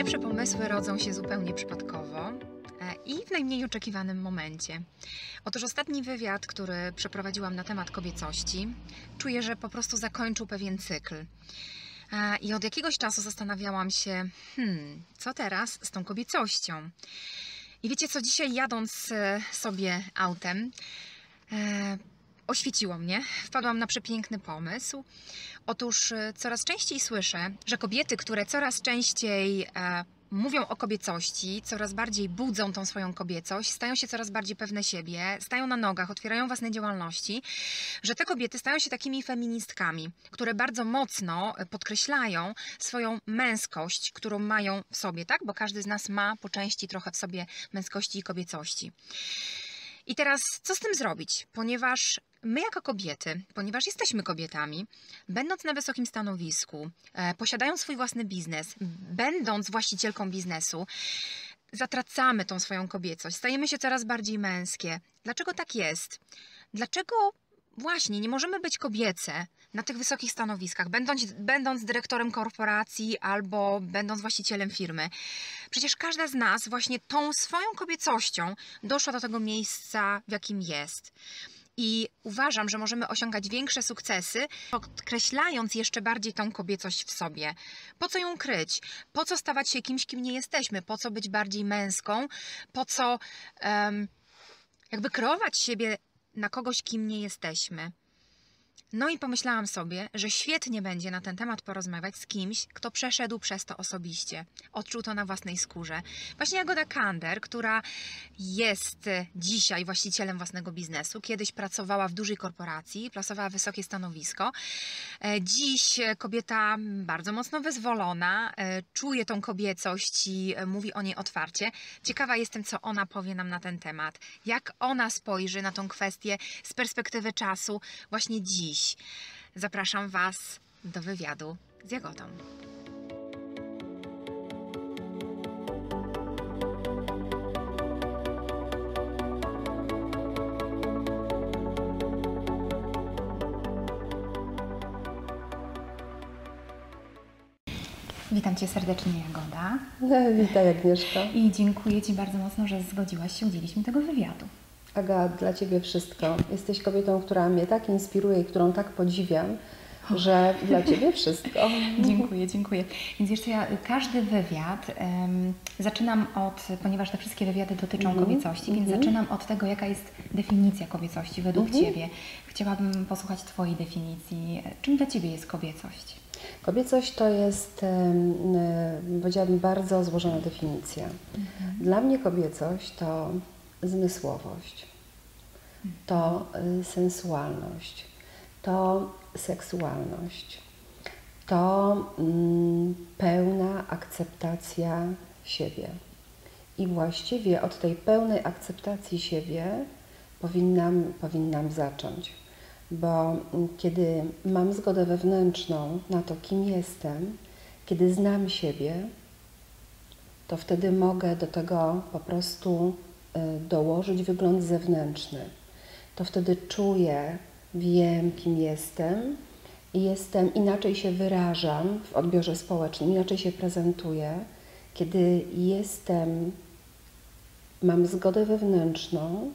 Najlepsze pomysły rodzą się zupełnie przypadkowo i w najmniej oczekiwanym momencie. Otóż ostatni wywiad, który przeprowadziłam na temat kobiecości, czuję, że po prostu zakończył pewien cykl. I od jakiegoś czasu zastanawiałam się, co teraz z tą kobiecością? I wiecie co, dzisiaj jadąc sobie autem, oświeciło mnie, wpadłam na przepiękny pomysł. Otóż coraz częściej słyszę, że kobiety, które coraz częściej mówią o kobiecości, coraz bardziej budzą tą swoją kobiecość, stają się coraz bardziej pewne siebie, stają na nogach, otwierają własne działalności, że te kobiety stają się takimi feministkami, które bardzo mocno podkreślają swoją męskość, którą mają w sobie, tak? Bo każdy z nas ma po części trochę w sobie męskości i kobiecości. I teraz co z tym zrobić? Ponieważ my jako kobiety, ponieważ jesteśmy kobietami, będąc na wysokim stanowisku, posiadając swój własny biznes, będąc właścicielką biznesu, zatracamy tą swoją kobiecość, stajemy się coraz bardziej męskie. Dlaczego tak jest? Dlaczego właśnie nie możemy być kobiece na tych wysokich stanowiskach, będąc dyrektorem korporacji albo będąc właścicielem firmy? Przecież każda z nas właśnie tą swoją kobiecością doszła do tego miejsca, w jakim jest. I uważam, że możemy osiągać większe sukcesy, podkreślając jeszcze bardziej tą kobiecość w sobie. Po co ją kryć? Po co stawać się kimś, kim nie jesteśmy? Po co być bardziej męską? Po co jakby kreować siebie na kogoś, kim nie jesteśmy? No i pomyślałam sobie, że świetnie będzie na ten temat porozmawiać z kimś, kto przeszedł przez to osobiście, odczuł to na własnej skórze. Właśnie Jagoda Kander, która jest dzisiaj właścicielem własnego biznesu, kiedyś pracowała w dużej korporacji, pracowała wysokie stanowisko. Dziś kobieta bardzo mocno wyzwolona, czuje tą kobiecość i mówi o niej otwarcie. Ciekawa jestem, co ona powie nam na ten temat, jak ona spojrzy na tą kwestię z perspektywy czasu właśnie dziś. Zapraszam Was do wywiadu z Jagodą. Witam Cię serdecznie, Jagoda. Witaj, Agnieszka. I dziękuję Ci bardzo mocno, że zgodziłaś się udzielić mi tego wywiadu. Aga, dla Ciebie wszystko. Jesteś kobietą, która mnie tak inspiruje i którą tak podziwiam, że dla Ciebie wszystko. Dziękuję. Więc jeszcze ja każdy wywiad zaczynam ponieważ te wszystkie wywiady dotyczą kobiecości, więc zaczynam od tego, jaka jest definicja kobiecości według Ciebie. Chciałabym posłuchać Twojej definicji. Czym dla Ciebie jest kobiecość? Kobiecość to jest, powiedziałabym, bardzo złożona definicja. Dla mnie kobiecość to zmysłowość, to sensualność, to seksualność, to pełna akceptacja siebie. I właściwie od tej pełnej akceptacji siebie powinnam zacząć. Bo kiedy mam zgodę wewnętrzną na to, kim jestem, kiedy znam siebie, to wtedy mogę do tego po prostu dołożyć wygląd zewnętrzny. To wtedy czuję, wiem, kim jestem i inaczej się wyrażam w odbiorze społecznym, inaczej się prezentuję, kiedy mam zgodę wewnętrzną,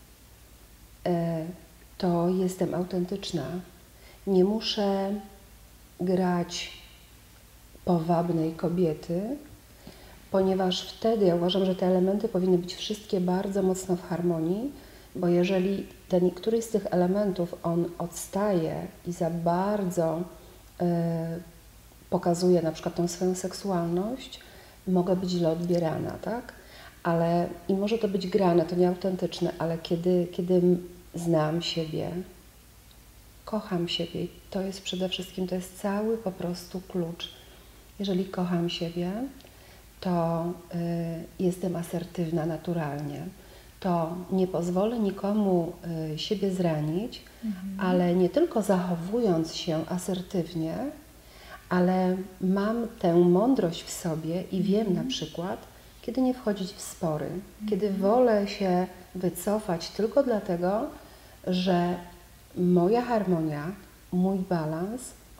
to jestem autentyczna. Nie muszę grać powabnej kobiety, ponieważ wtedy ja uważam, że te elementy powinny być wszystkie bardzo mocno w harmonii, bo jeżeli któryś z tych elementów on odstaje i za bardzo pokazuje na przykład tą swoją seksualność, mogę być źle odbierana, tak? I może to być grane, to nieautentyczne, ale kiedy znam siebie, kocham siebie, to jest przede wszystkim, to jest cały po prostu klucz. Jeżeli kocham siebie, to jestem asertywna naturalnie. To nie pozwolę nikomu siebie zranić, ale nie tylko zachowując się asertywnie, ale mam tę mądrość w sobie i wiem na przykład, kiedy nie wchodzić w spory, kiedy wolę się wycofać tylko dlatego, że moja harmonia, mój balans,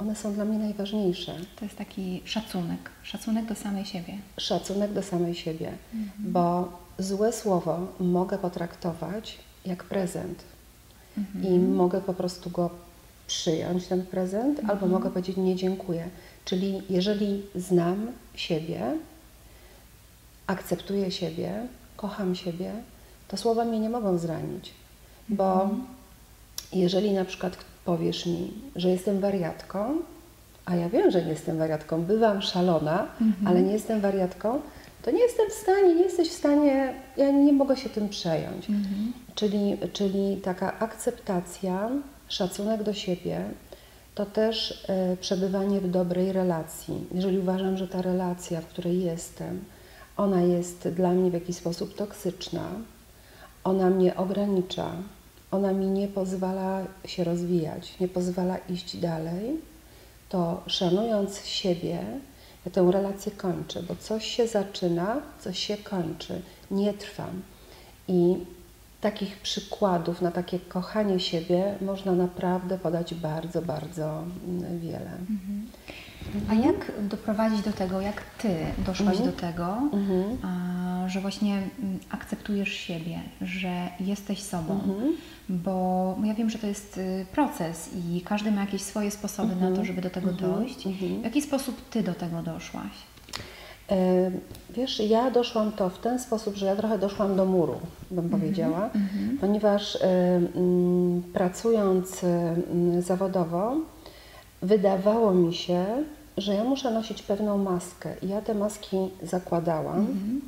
one są dla mnie najważniejsze. To jest taki szacunek do samej siebie. Szacunek do samej siebie, bo złe słowo mogę potraktować jak prezent i mogę po prostu go przyjąć, ten prezent, albo mogę powiedzieć nie dziękuję. Czyli jeżeli znam siebie, akceptuję siebie, kocham siebie, to słowa mnie nie mogą zranić, bo jeżeli na przykład powiesz mi, że jestem wariatką, a ja wiem, że nie jestem wariatką, bywam szalona, ale nie jestem wariatką, to nie jestem w stanie, nie jesteś w stanie, ja nie mogę się tym przejąć. Czyli taka akceptacja, szacunek do siebie, to też przebywanie w dobrej relacji. Jeżeli uważam, że ta relacja, w której jestem, ona jest dla mnie w jakiś sposób toksyczna, ona mnie ogranicza, ona mi nie pozwala się rozwijać, nie pozwala iść dalej, to szanując siebie, ja tę relację kończę, bo coś się zaczyna, coś się kończy, nie trwam. I takich przykładów na takie kochanie siebie można naprawdę podać bardzo, bardzo wiele. A jak doprowadzić do tego, jak Ty doszłaś do tego, że właśnie akceptujesz siebie, że jesteś sobą? Bo ja wiem, że to jest proces i każdy ma jakieś swoje sposoby na to, żeby do tego dojść. W jaki sposób Ty do tego doszłaś? Wiesz, ja doszłam to w ten sposób, że ja trochę doszłam do muru, bym powiedziała, ponieważ pracując zawodowo, wydawało mi się, że ja muszę nosić pewną maskę i ja te maski zakładałam.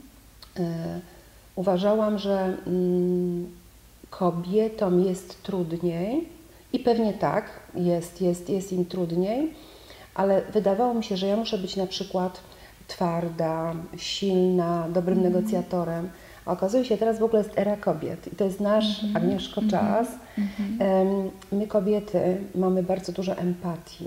Uważałam, że kobietom jest trudniej i pewnie tak, jest im trudniej, ale wydawało mi się, że ja muszę być na przykład twarda, silna, dobrym negocjatorem. A okazuje się, teraz w ogóle jest era kobiet i to jest nasz, Agnieszko, czas. My kobiety mamy bardzo dużo empatii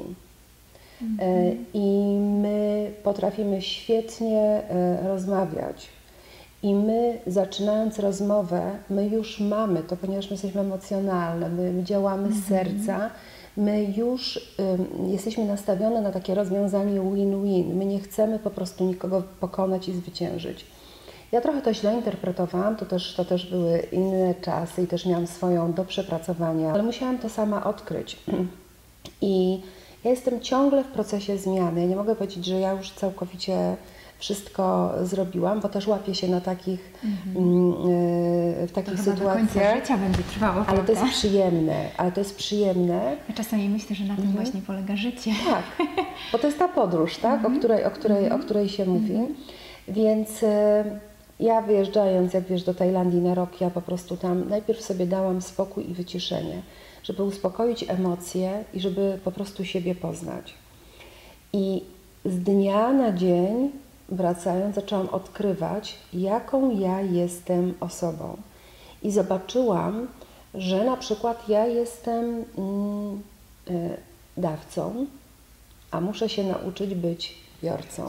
i my potrafimy świetnie rozmawiać. I my, zaczynając rozmowę, my już mamy to, ponieważ my jesteśmy emocjonalne, my działamy z serca, my już jesteśmy nastawione na takie rozwiązanie win-win. My nie chcemy po prostu nikogo pokonać i zwyciężyć. Ja trochę to źle interpretowałam, to też były inne czasy i też miałam swoją do przepracowania, ale musiałam to sama odkryć. I ja jestem ciągle w procesie zmiany. Ja nie mogę powiedzieć, że ja już całkowicie wszystko zrobiłam, bo też łapię się na takich, w takich sytuacjach. Do końca życia będzie trwało, ale to jest przyjemne. Ja czasami myślę, że na tym właśnie polega życie. Tak, bo to jest ta podróż, tak? O której się mówi. Więc ja wyjeżdżając, jak wiesz, do Tajlandii na rok, ja po prostu tam najpierw sobie dałam spokój i wyciszenie, żeby uspokoić emocje i żeby po prostu siebie poznać. I z dnia na dzień wracając, zaczęłam odkrywać, jaką ja jestem osobą. I zobaczyłam, że na przykład ja jestem dawcą, a muszę się nauczyć być biorcą.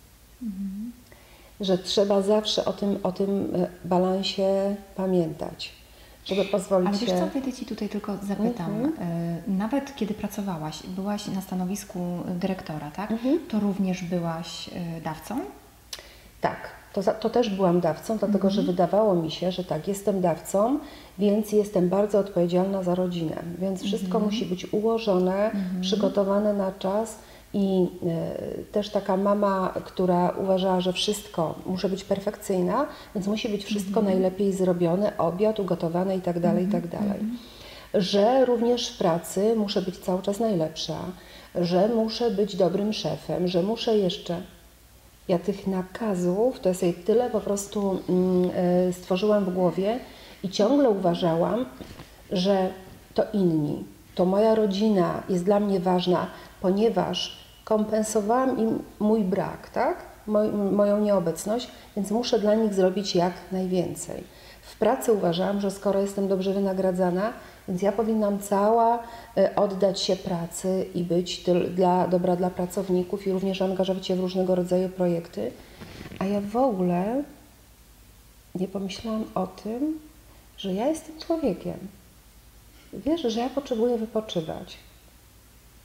Że trzeba zawsze o tym balansie pamiętać, żeby pozwolić Ale wiesz się... co, wejdę Ci tutaj tylko zapytam. Nawet kiedy pracowałaś, byłaś na stanowisku dyrektora, tak? To również byłaś dawcą? Tak, to też byłam dawcą, dlatego że wydawało mi się, że tak, jestem dawcą, więc jestem bardzo odpowiedzialna za rodzinę, więc wszystko musi być ułożone, przygotowane na czas i też taka mama, która uważała, że wszystko muszę być perfekcyjna, więc musi być wszystko najlepiej zrobione, obiad ugotowany i tak dalej, i tak dalej. Że również w pracy muszę być cały czas najlepsza, że muszę być dobrym szefem, że muszę jeszcze... Ja tych nakazów, to ja sobie tyle po prostu stworzyłam w głowie i ciągle uważałam, że to inni, to moja rodzina jest dla mnie ważna, ponieważ kompensowałam im mój brak, tak? Moją nieobecność, więc muszę dla nich zrobić jak najwięcej. W pracy uważałam, że skoro jestem dobrze wynagradzana, więc ja powinnam cała oddać się pracy i być dobra dla pracowników i również angażować się w różnego rodzaju projekty. A ja w ogóle nie pomyślałam o tym, że ja jestem człowiekiem. Wiesz, że ja potrzebuję wypoczywać.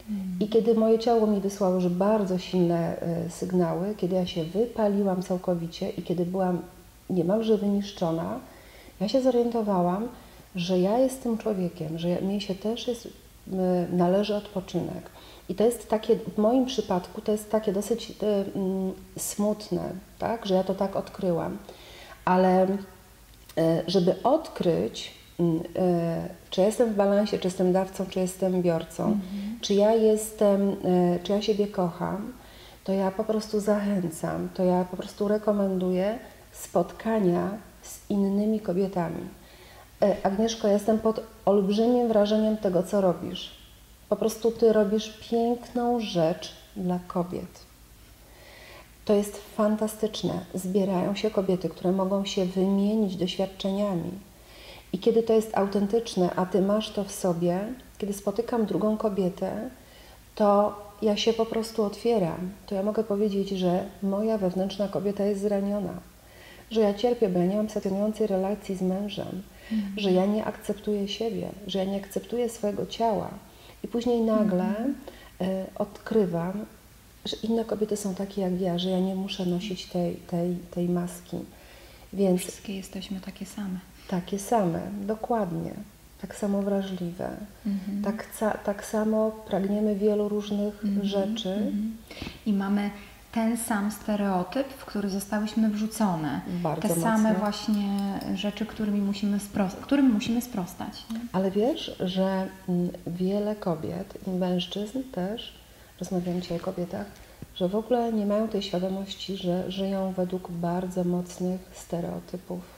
I kiedy moje ciało mi wysłało już bardzo silne sygnały, kiedy ja się wypaliłam całkowicie i kiedy byłam niemalże wyniszczona, ja się zorientowałam, że ja jestem człowiekiem, że mnie się też należy odpoczynek. I to jest takie, w moim przypadku, to jest takie dosyć smutne, tak, że ja to tak odkryłam. Ale żeby odkryć, czy jestem w balansie, czy jestem dawcą, czy jestem biorcą, czy ja siebie kocham, to ja po prostu zachęcam, to ja po prostu rekomenduję spotkania z innymi kobietami. Agnieszko, ja jestem pod olbrzymim wrażeniem tego, co robisz. Po prostu ty robisz piękną rzecz dla kobiet. To jest fantastyczne. Zbierają się kobiety, które mogą się wymienić doświadczeniami. I kiedy to jest autentyczne, a ty masz to w sobie, kiedy spotykam drugą kobietę, to ja się po prostu otwieram. To ja mogę powiedzieć, że moja wewnętrzna kobieta jest zraniona. Że ja cierpię, bo ja nie mam satysfakcjonującej relacji z mężem. Że ja nie akceptuję siebie, że ja nie akceptuję swojego ciała. I później nagle odkrywam, że inne kobiety są takie jak ja, że ja nie muszę nosić tej maski. Więc wszystkie jesteśmy takie same. Takie same, dokładnie. Tak samo wrażliwe. Tak samo pragniemy wielu różnych rzeczy. I mamy ten sam stereotyp, w który zostałyśmy wrzucone. Bardzo Te same mocno. właśnie rzeczy, którym musimy sprostać. Nie? Ale wiesz, że wiele kobiet i mężczyzn też, rozmawiam dzisiaj o kobietach, że w ogóle nie mają tej świadomości, że żyją według bardzo mocnych stereotypów.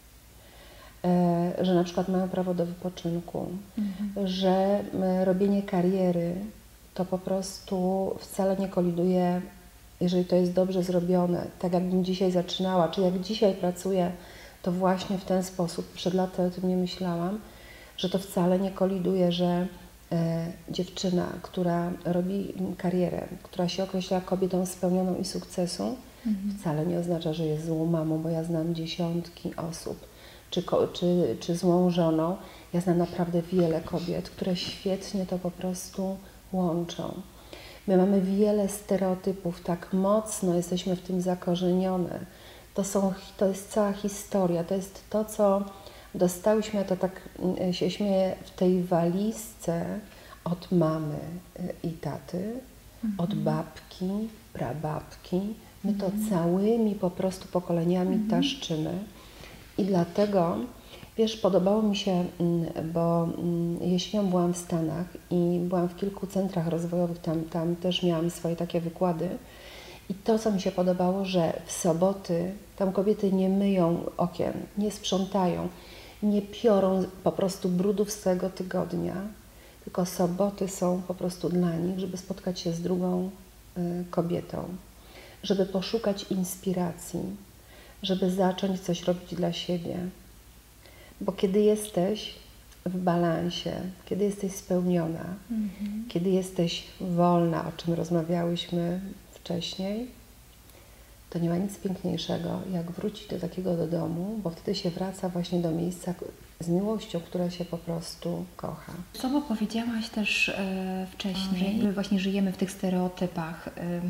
Że na przykład mają prawo do wypoczynku, że robienie kariery to po prostu wcale nie koliduje, jeżeli to jest dobrze zrobione, tak jakbym dzisiaj zaczynała, czy jak dzisiaj pracuję, to właśnie w ten sposób, przed laty o tym nie myślałam, że to wcale nie koliduje, że dziewczyna, która robi karierę, która się określa kobietą spełnioną i sukcesu, wcale nie oznacza, że jest złą mamą, bo ja znam dziesiątki osób, czy złą żoną. Ja znam naprawdę wiele kobiet, które świetnie to po prostu łączą. My mamy wiele stereotypów, tak mocno jesteśmy w tym zakorzenione. To jest cała historia, to jest to, co dostałyśmy, ja to tak się śmieję, w tej walizce od mamy i taty, od babki, prababki. My to całymi po prostu pokoleniami taszczymy. I dlatego, wiesz, podobało mi się, bo jesienią byłam w Stanach i byłam w kilku centrach rozwojowych, tam też miałam swoje takie wykłady. I to, co mi się podobało, że w soboty tam kobiety nie myją okien, nie sprzątają, nie piorą po prostu brudów z całego tygodnia, tylko soboty są po prostu dla nich, żeby spotkać się z drugą kobietą, żeby poszukać inspiracji, żeby zacząć coś robić dla siebie. Bo kiedy jesteś w balansie, kiedy jesteś spełniona, kiedy jesteś wolna, o czym rozmawiałyśmy wcześniej, to nie ma nic piękniejszego, jak wrócić do takiego do domu, bo wtedy się wraca właśnie do miejsca z miłością, która się po prostu kocha. Co, bo powiedziałaś też wcześniej, że właśnie żyjemy w tych stereotypach.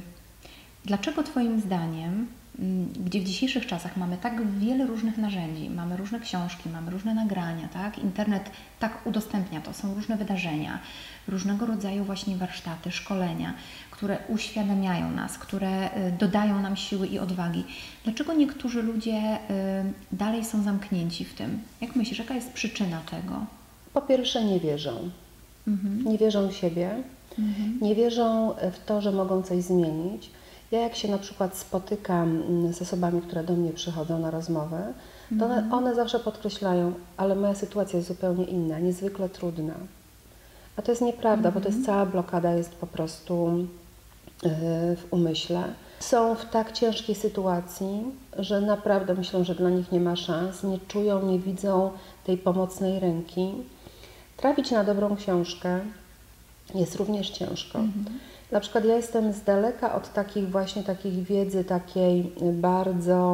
Dlaczego Twoim zdaniem, gdzie w dzisiejszych czasach mamy tak wiele różnych narzędzi, mamy różne książki, mamy różne nagrania, tak? Internet tak udostępnia to, są różne wydarzenia, różnego rodzaju właśnie warsztaty, szkolenia, które uświadamiają nas, które dodają nam siły i odwagi. Dlaczego niektórzy ludzie dalej są zamknięci w tym? Jak myślisz, jaka jest przyczyna tego? Po pierwsze nie wierzą. Nie wierzą w siebie, nie wierzą w to, że mogą coś zmienić. Ja jak się na przykład spotykam z osobami, które do mnie przychodzą na rozmowę, to one zawsze podkreślają, ale moja sytuacja jest zupełnie inna, niezwykle trudna. A to jest nieprawda, bo to jest cała blokada, jest po prostu w umyśle. Są w tak ciężkiej sytuacji, że naprawdę myślą, że dla nich nie ma szans, nie czują, nie widzą tej pomocnej ręki. Trafić na dobrą książkę jest również ciężko. Na przykład ja jestem z daleka od takich wiedzy takiej bardzo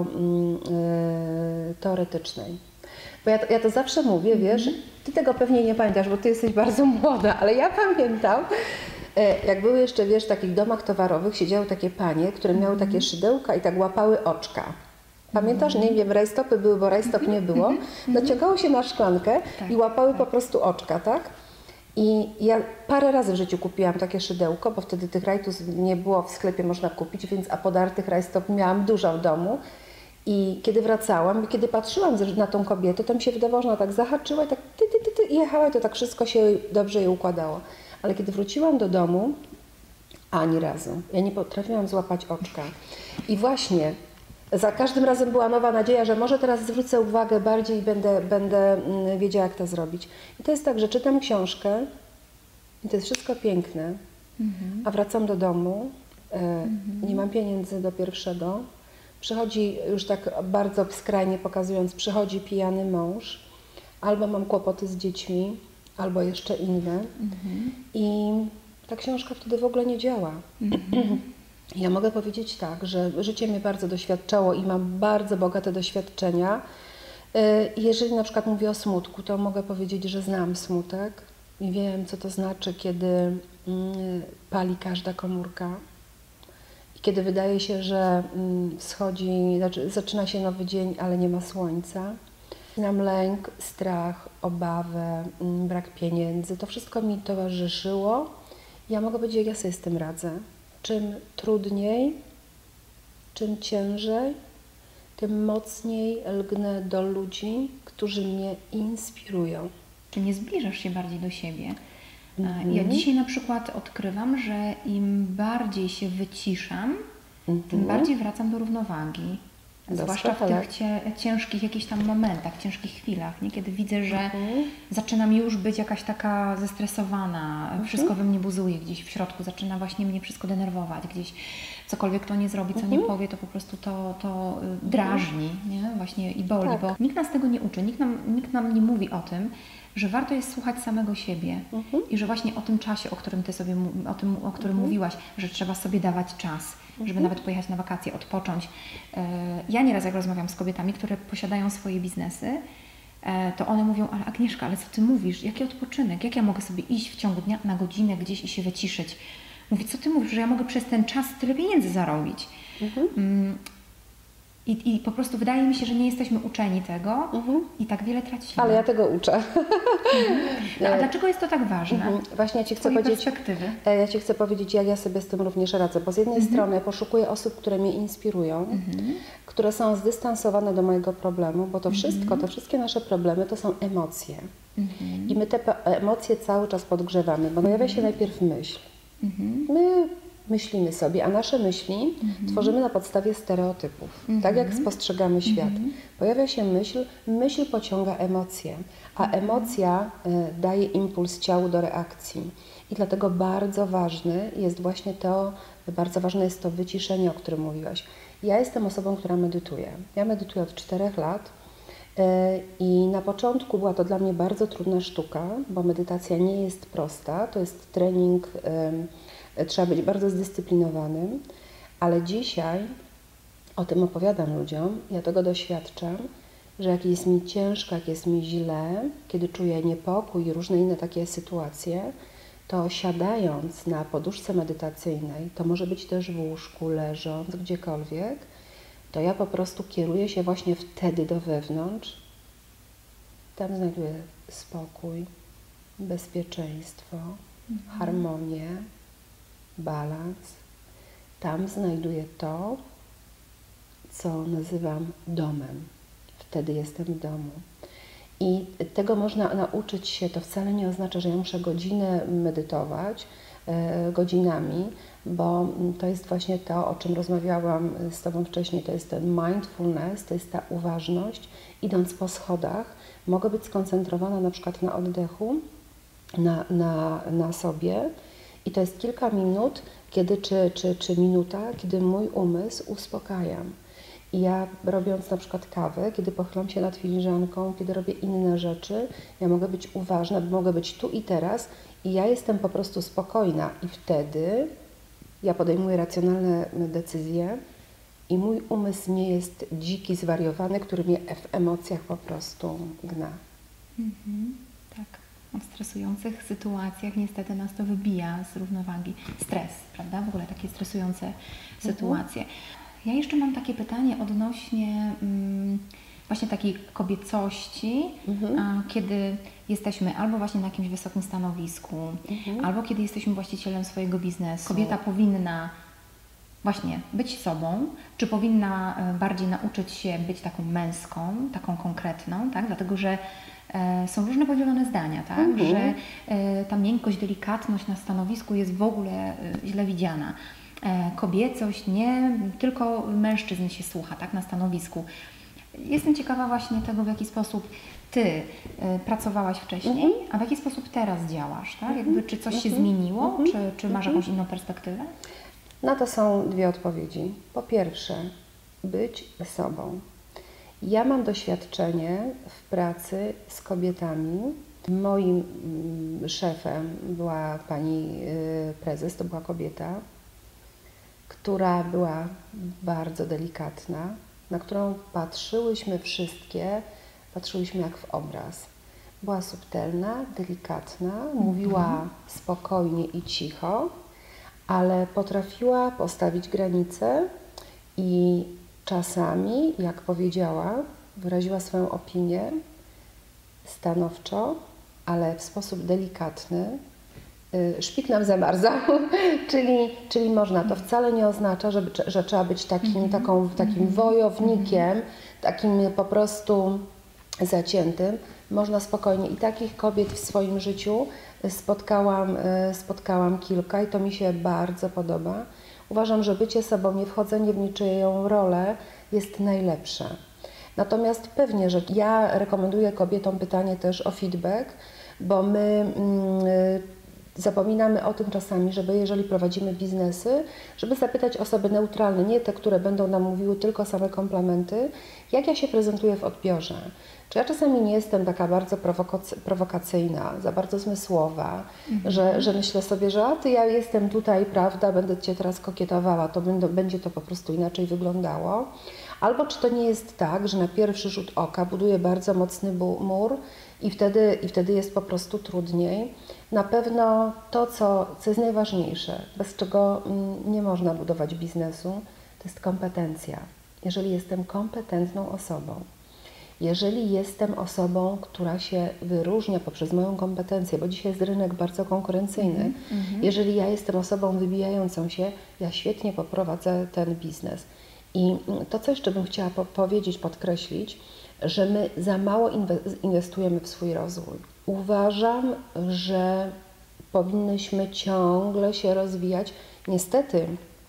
teoretycznej. Bo ja to zawsze mówię, wiesz, ty tego pewnie nie pamiętasz, bo ty jesteś bardzo młoda, ale ja pamiętam, Jak były jeszcze, wiesz, w takich domach towarowych siedziały takie panie, które miały takie szydełka i tak łapały oczka. Pamiętasz? Nie wiem, rajstopy były, bo rajstop nie było. Naciągało się na szklankę i łapały po prostu oczka, tak? I ja parę razy w życiu kupiłam takie szydełko, bo wtedy tych rajtus nie było w sklepie można kupić, więc a podartych rajstop miałam dużo w domu. I kiedy wracałam, i kiedy patrzyłam na tą kobietę, to mi się wydawało, że ona tak zahaczyła i tak i jechała i to tak wszystko się dobrze jej układało. Ale kiedy wróciłam do domu, ani razu. Ja nie potrafiłam złapać oczka. I właśnie za każdym razem była nowa nadzieja, że może teraz zwrócę uwagę bardziej i będę wiedziała, jak to zrobić. I to jest tak, że czytam książkę i to jest wszystko piękne, a wracam do domu, nie mam pieniędzy do pierwszego, przychodzi, już tak bardzo skrajnie pokazując, przychodzi pijany mąż, albo mam kłopoty z dziećmi, albo jeszcze inne i ta książka wtedy w ogóle nie działa. Ja mogę powiedzieć tak, że życie mnie bardzo doświadczało i mam bardzo bogate doświadczenia. Jeżeli na przykład mówię o smutku, to mogę powiedzieć, że znam smutek i wiem, co to znaczy, kiedy pali każda komórka i kiedy wydaje się, że zaczyna się nowy dzień, ale nie ma słońca. Znam lęk, strach, obawę, brak pieniędzy. To wszystko mi towarzyszyło. Ja mogę powiedzieć, jak ja sobie z tym radzę. Czym trudniej, czym ciężej, tym mocniej lgnę do ludzi, którzy mnie inspirują. Czy nie zbliżasz się bardziej do siebie? Ja dzisiaj na przykład odkrywam, że im bardziej się wyciszam, tym bardziej wracam do równowagi. Zwłaszcza w tych ciężkich jakichś tam momentach, ciężkich chwilach, nie? Kiedy widzę, że zaczynam już być jakaś taka zestresowana, wszystko we mnie buzuje gdzieś w środku, zaczyna właśnie mnie wszystko denerwować, gdzieś cokolwiek kto nie zrobi, co nie powie, to po prostu to drażni, nie? Właśnie i boli, bo nikt nas tego nie uczy, nikt nam nie mówi o tym, że warto jest słuchać samego siebie i że właśnie o tym czasie, o którym ty sobie, o którym mówiłaś, że trzeba sobie dawać czas, żeby nawet pojechać na wakacje, odpocząć. Ja nieraz jak rozmawiam z kobietami, które posiadają swoje biznesy, to one mówią, ale Agnieszka, ale co ty mówisz? Jaki odpoczynek? Jak ja mogę sobie iść w ciągu dnia na godzinę gdzieś i się wyciszyć? Mówi, co ty mówisz, że ja mogę przez ten czas tyle pieniędzy zarobić? I po prostu wydaje mi się, że nie jesteśmy uczeni tego i tak wiele tracimy. Ale ja tego uczę. No, a dlaczego jest to tak ważne? Właśnie ja Ci chcę powiedzieć, ja Ci chcę powiedzieć, jak ja sobie z tym również radzę, bo z jednej strony poszukuję osób, które mnie inspirują, które są zdystansowane do mojego problemu, bo to wszystko, te wszystkie nasze problemy to są emocje. I my te emocje cały czas podgrzewamy, bo pojawia się najpierw myśl. My myślimy sobie, a nasze myśli tworzymy na podstawie stereotypów, tak jak spostrzegamy świat. Pojawia się myśl pociąga emocje, a emocja daje impuls ciału do reakcji. I dlatego bardzo ważne jest to wyciszenie, o którym mówiłaś. Ja jestem osobą, która medytuje. Ja medytuję od 4 lat i na początku była to dla mnie bardzo trudna sztuka, bo medytacja nie jest prosta, to jest trening, trzeba być bardzo zdyscyplinowanym, ale dzisiaj o tym opowiadam ludziom, ja tego doświadczam, że jak jest mi ciężko, jak jest mi źle, kiedy czuję niepokój i różne inne takie sytuacje, to siadając na poduszce medytacyjnej, to może być też w łóżku, leżąc, gdziekolwiek, to ja po prostu kieruję się właśnie wtedy do wewnątrz. Tam znajduję spokój, bezpieczeństwo, harmonię, balans. Tam znajduję to, co nazywam domem. Wtedy jestem w domu. I tego można nauczyć się, to wcale nie oznacza, że ja muszę godzinę medytować, godzinami, bo to jest właśnie to, o czym rozmawiałam z Tobą wcześniej, to jest ten mindfulness, to jest ta uważność. Idąc po schodach, mogę być skoncentrowana na przykład na oddechu, na sobie i to jest kilka minut, czy minuta, kiedy mój umysł uspokajam. I ja robiąc na przykład kawę, kiedy pochylam się nad filiżanką, kiedy robię inne rzeczy, ja mogę być uważna, mogę być tu i teraz i ja jestem po prostu spokojna i wtedy ja podejmuję racjonalne decyzje i mój umysł nie jest dziki, zwariowany, który mnie w emocjach po prostu gna. Tak. W stresujących sytuacjach niestety nas to wybija z równowagi. Stres, prawda? W ogóle takie stresujące sytuacje. Ja jeszcze mam takie pytanie odnośnie właśnie takiej kobiecości, kiedy jesteśmy albo właśnie na jakimś wysokim stanowisku, albo kiedy jesteśmy właścicielem swojego biznesu. Kobieta powinna właśnie być sobą, czy powinna bardziej nauczyć się być taką męską, taką konkretną, tak? Dlatego, że są różne podzielone zdania, tak? Że ta miękkość, delikatność na stanowisku jest w ogóle źle widziana. Kobiecość nie, tylko mężczyzn się słucha, tak? Na stanowisku. Jestem ciekawa właśnie tego, w jaki sposób Ty pracowałaś wcześniej, a w jaki sposób teraz działasz, tak? Jakby, czy coś się zmieniło, czy masz jakąś inną perspektywę? Na to są dwie odpowiedzi. Po pierwsze, być sobą. Ja mam doświadczenie w pracy z kobietami. Moim szefem była pani prezes, to była kobieta, która była bardzo delikatna, na którą patrzyłyśmy wszystkie, patrzyłyśmy jak w obraz. Była subtelna, delikatna, mówiła spokojnie i cicho, ale potrafiła postawić granice i czasami, jak powiedziała, wyraziła swoją opinię stanowczo, ale w sposób delikatny. Szpik nam zamarzał, czyli można. To wcale nie oznacza, że trzeba być takim wojownikiem, takim po prostu zaciętym. Można spokojnie. I takich kobiet w swoim życiu spotkałam kilka i to mi się bardzo podoba. Uważam, że bycie sobą, nie wchodzenie w niczyją rolę jest najlepsze. Natomiast pewnie, że ja rekomenduję kobietom pytanie też o feedback, bo my zapominamy o tym czasami, żeby jeżeli prowadzimy biznesy, żeby zapytać osoby neutralne, nie te, które będą nam mówiły tylko same komplementy, jak ja się prezentuję w odbiorze. Czy ja czasami nie jestem taka bardzo prowokacyjna, za bardzo zmysłowa, że myślę sobie, że ja jestem tutaj, prawda, będę Cię teraz kokietowała, to będzie to po prostu inaczej wyglądało. Albo czy to nie jest tak, że na pierwszy rzut oka buduje bardzo mocny mur i wtedy jest po prostu trudniej. Na pewno to, co jest najważniejsze, bez czego nie można budować biznesu, to jest kompetencja. Jeżeli jestem kompetentną osobą, jeżeli jestem osobą, która się wyróżnia poprzez moją kompetencję, bo dzisiaj jest rynek bardzo konkurencyjny, jeżeli ja jestem osobą wybijającą się, ja świetnie poprowadzę ten biznes. I to, co jeszcze bym chciała powiedzieć, podkreślić, że my za mało inwestujemy w swój rozwój. Uważam, że powinnyśmy ciągle się rozwijać. Niestety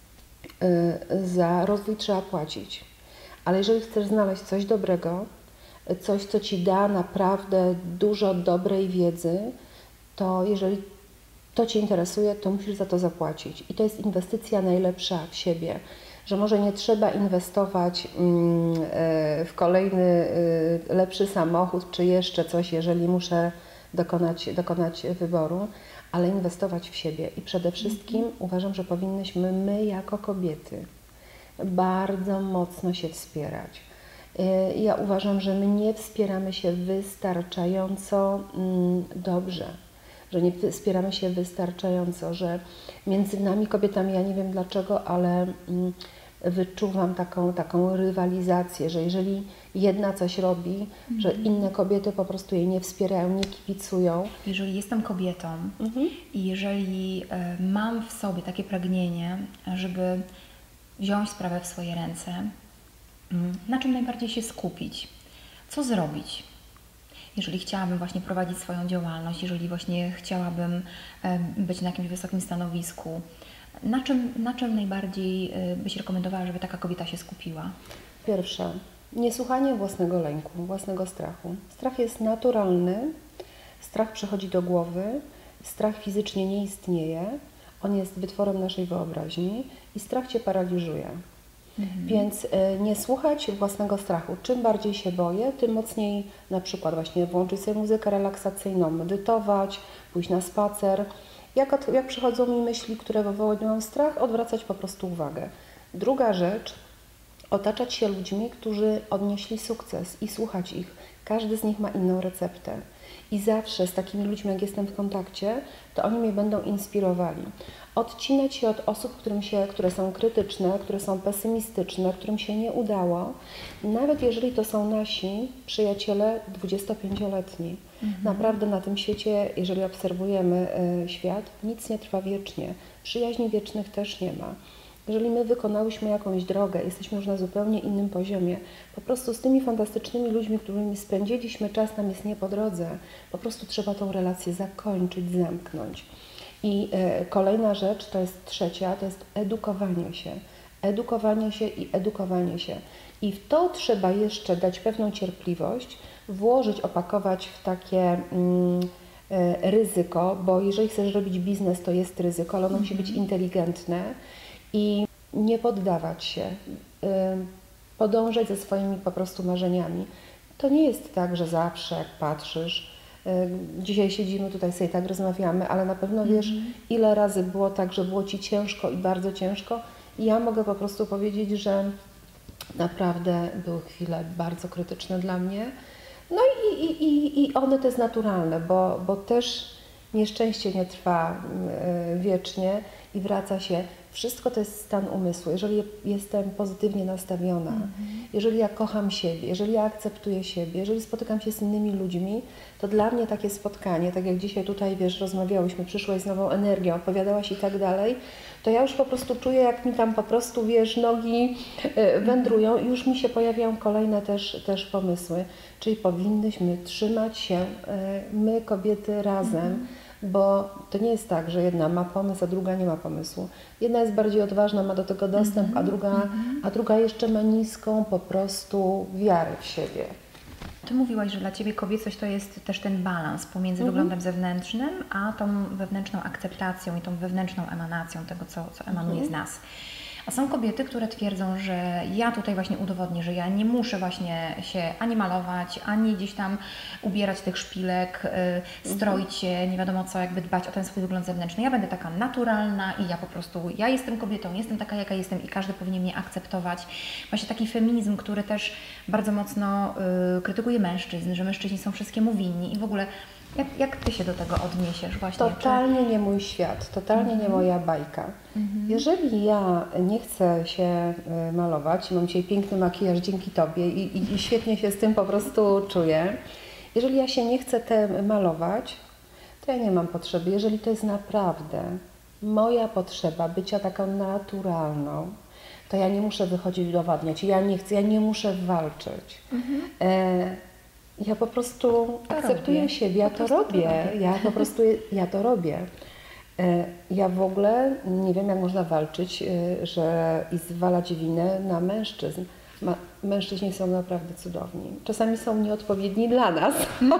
za rozwój trzeba płacić, ale jeżeli chcesz znaleźć coś dobrego, coś, co Ci da naprawdę dużo dobrej wiedzy, to jeżeli to Cię interesuje, to musisz za to zapłacić. I to jest inwestycja najlepsza w siebie, że może nie trzeba inwestować w kolejny lepszy samochód, czy jeszcze coś, jeżeli muszę dokonać wyboru, ale inwestować w siebie. I przede wszystkim uważam, że powinnyśmy my jako kobiety bardzo mocno się wspierać. Ja uważam, że my nie wspieramy się wystarczająco dobrze, że nie wspieramy się wystarczająco, że między nami kobietami, ja nie wiem dlaczego, ale wyczuwam taką rywalizację, że jeżeli jedna coś robi, że inne kobiety po prostu jej nie wspierają, nie kibicują. Jeżeli jestem kobietą i jeżeli mam w sobie takie pragnienie, żeby wziąć sprawę w swoje ręce, na czym najbardziej się skupić? Co zrobić? Jeżeli chciałabym właśnie prowadzić swoją działalność, jeżeli właśnie chciałabym być na jakimś wysokim stanowisku, na czym najbardziej byś rekomendowała, żeby taka kobieta się skupiła? Pierwsze, niesłuchanie własnego lęku, własnego strachu. Strach jest naturalny, strach przychodzi do głowy, strach fizycznie nie istnieje, on jest wytworem naszej wyobraźni i strach Cię paraliżuje. Więc nie słuchać własnego strachu. Czym bardziej się boję, tym mocniej na przykład właśnie włączyć sobie muzykę relaksacyjną, medytować, pójść na spacer. Jak przychodzą mi myśli, które wywołują strach, odwracać po prostu uwagę. Druga rzecz, otaczać się ludźmi, którzy odnieśli sukces i słuchać ich. Każdy z nich ma inną receptę. I zawsze z takimi ludźmi, jak jestem w kontakcie, to oni mnie będą inspirowali. Odcinać się od osób, które są krytyczne, które są pesymistyczne, którym się nie udało, nawet jeżeli to są nasi przyjaciele 25-letni. Naprawdę na tym świecie, jeżeli obserwujemy świat, nic nie trwa wiecznie. Przyjaźni wiecznych też nie ma. Jeżeli my wykonałyśmy jakąś drogę, jesteśmy już na zupełnie innym poziomie, po prostu z tymi fantastycznymi ludźmi, którymi spędziliśmy czas, nam jest nie po drodze. Po prostu trzeba tą relację zakończyć, zamknąć. I kolejna rzecz, to jest trzecia, to jest edukowanie się. Edukowanie się i edukowanie się. I w to trzeba jeszcze dać pewną cierpliwość, włożyć, opakować w takie ryzyko, bo jeżeli chcesz robić biznes, to jest ryzyko, ale ono musi być inteligentne i nie poddawać się, podążać za swoimi po prostu marzeniami. To nie jest tak, że zawsze jak patrzysz, dzisiaj siedzimy tutaj, sobie tak rozmawiamy, ale na pewno wiesz, ile razy było tak, że było Ci ciężko i bardzo ciężko. I ja mogę po prostu powiedzieć, że naprawdę były chwile bardzo krytyczne dla mnie. No i one to jest naturalne, bo też nieszczęście nie trwa wiecznie i wraca się. Wszystko to jest stan umysłu. Jeżeli jestem pozytywnie nastawiona, jeżeli ja kocham siebie, jeżeli ja akceptuję siebie, jeżeli spotykam się z innymi ludźmi, to dla mnie takie spotkanie, tak jak dzisiaj tutaj, wiesz, rozmawiałyśmy, przyszłaś z nową energią, opowiadałaś i tak dalej, to ja już po prostu czuję, jak mi tam po prostu, wiesz, nogi wędrują i już mi się pojawiają kolejne też pomysły. Czyli powinnyśmy trzymać się, my kobiety razem, bo to nie jest tak, że jedna ma pomysł, a druga nie ma pomysłu. Jedna jest bardziej odważna, ma do tego dostęp, a druga jeszcze ma niską po prostu wiarę w siebie. Ty mówiłaś, że dla Ciebie kobiecość to jest też ten balans pomiędzy wyglądem zewnętrznym, a tą wewnętrzną akceptacją i tą wewnętrzną emanacją tego, co emanuje z nas. A są kobiety, które twierdzą, że ja tutaj właśnie udowodnię, że ja nie muszę właśnie się ani malować, ani gdzieś tam ubierać tych szpilek, stroić się, nie wiadomo co, jakby dbać o ten swój wygląd zewnętrzny. Ja będę taka naturalna i ja po prostu, ja jestem kobietą, jestem taka jaka jestem i każdy powinien mnie akceptować. Właśnie taki feminizm, który też bardzo mocno krytykuje mężczyzn, że mężczyźni są wszystkiemu winni i w ogóle jak Ty się do tego odniesiesz właśnie? Totalnie nie mój świat, totalnie nie moja bajka. Jeżeli ja nie chcę się malować, mam dzisiaj piękny makijaż dzięki Tobie i świetnie się z tym po prostu czuję. Jeżeli ja się nie chcę malować, to ja nie mam potrzeby. Jeżeli to jest naprawdę moja potrzeba bycia taką naturalną, to ja nie muszę wychodzić udowadniać, ja nie chcę, ja nie muszę walczyć. Ja po prostu akceptuję siebie, ja to robię. Ja to robię. Ja w ogóle nie wiem, jak można walczyć i zwalać winę na mężczyzn. Mężczyźni są naprawdę cudowni. Czasami są nieodpowiedni dla nas.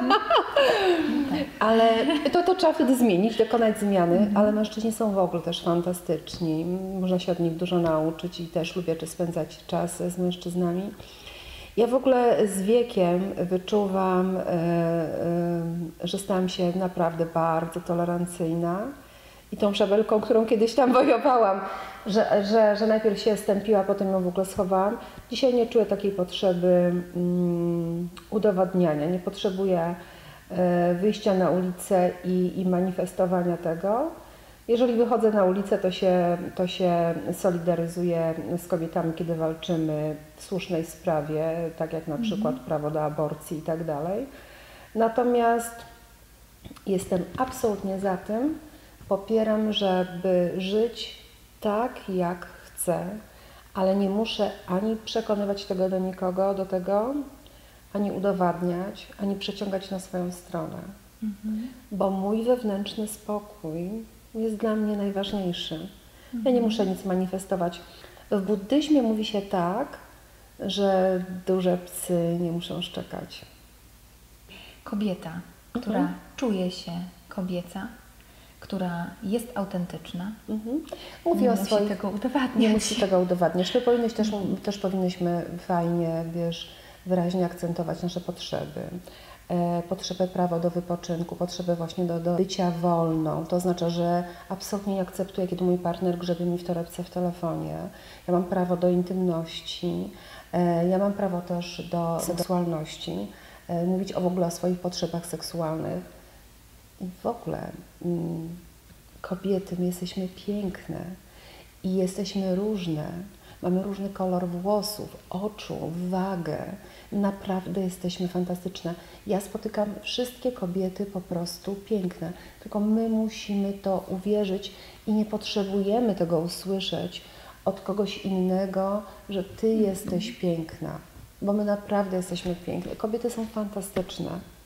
Ale to trzeba wtedy zmienić, dokonać zmiany, ale mężczyźni są w ogóle też fantastyczni. Można się od nich dużo nauczyć i też lubię spędzać czas z mężczyznami. Ja w ogóle z wiekiem wyczuwam, że stałam się naprawdę bardzo tolerancyjna i tą szabelką, którą kiedyś tam wojowałam, że najpierw się stępiła, potem ją w ogóle schowałam. Dzisiaj nie czuję takiej potrzeby udowadniania, nie potrzebuję wyjścia na ulicę i manifestowania tego. Jeżeli wychodzę na ulicę, to się solidaryzuję z kobietami, kiedy walczymy w słusznej sprawie, tak jak na przykład prawo do aborcji i tak dalej. Natomiast jestem absolutnie za tym, popieram, żeby żyć tak, jak chcę, ale nie muszę ani przekonywać tego do nikogo, do tego, ani udowadniać, ani przeciągać na swoją stronę. Bo mój wewnętrzny spokój jest dla mnie najważniejszy. Ja nie muszę nic manifestować. W buddyzmie mówi się tak, że duże psy nie muszą szczekać. Kobieta, która czuje się kobieca, która jest autentyczna, Mówi nie musi tego udowadniać. Nie musi tego udowadniać. My też powinnyśmy fajnie, wiesz, wyraźnie akcentować nasze potrzeby. Potrzebę prawa do wypoczynku, potrzebę właśnie do bycia wolną. To oznacza, że absolutnie nie akceptuję, kiedy mój partner grzebie mi w torebce w telefonie. Ja mam prawo do intymności, ja mam prawo też do seksualności. mówić w ogóle o swoich potrzebach seksualnych. I w ogóle kobiety, my jesteśmy piękne i jesteśmy różne. Mamy różny kolor włosów, oczu, wagę. Naprawdę jesteśmy fantastyczne. Ja spotykam wszystkie kobiety po prostu piękne. Tylko my musimy to uwierzyć i nie potrzebujemy tego usłyszeć od kogoś innego, że ty jesteś piękna. Bo my naprawdę jesteśmy piękne. Kobiety są fantastyczne.